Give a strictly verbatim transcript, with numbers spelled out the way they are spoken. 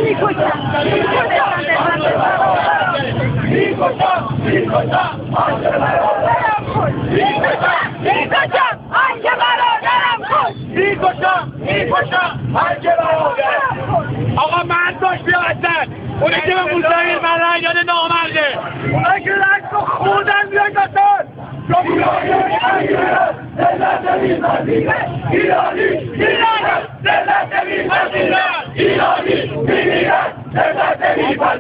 آقا من داشت بیا هستن اونی که به موسیقی من رای داده نامرده اونایی که رنگ تو خوردن بیاید دستان ایرانی ایرانی دلت